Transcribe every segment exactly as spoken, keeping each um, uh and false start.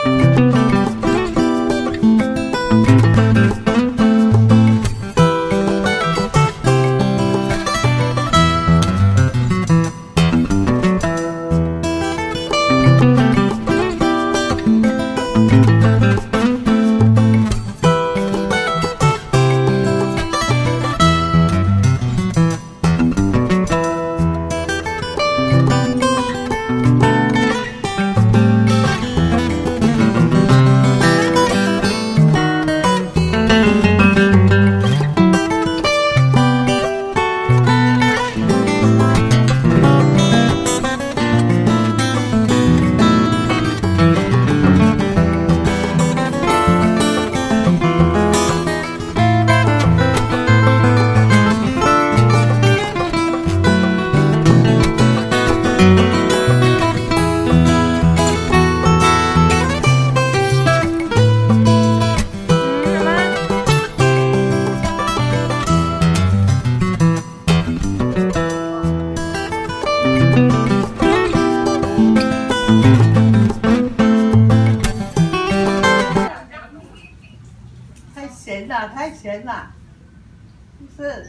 太咸了，太咸了，是。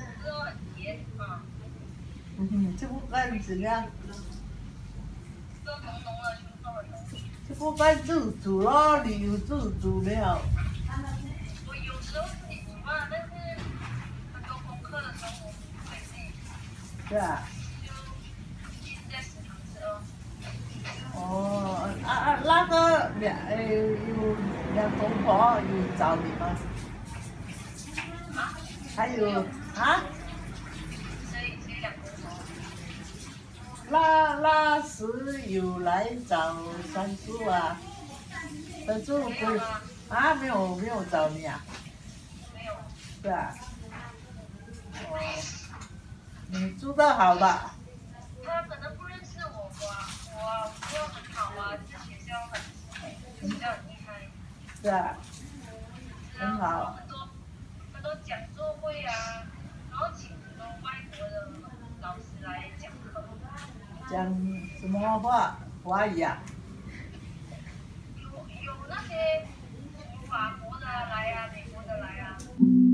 嗯哼，这不该怎样？这不该自主咯，你有自主没有？ 我有时候自己煮饭，但是很多功课的时候我不会自己煮。 是啊。 就一直在食堂吃哦。 哦，啊啊，那个两诶有两公婆有找你吗？ 啊？ 还有啊？ 谁谁两公婆？ 那那时有来找三叔啊？三叔不是啊？没有没有找你啊？ 没有。 是啊。哦，你住得好吧？ 他可能不认识我吧，我我又很好啊，在学校很学校很厉害。 是啊。 是啊， 很好。 很多很多讲座会啊，然后请很多外国的老师来讲课。 讲什么话？华语啊？ 有有那些从法国的来啊，美国的来啊。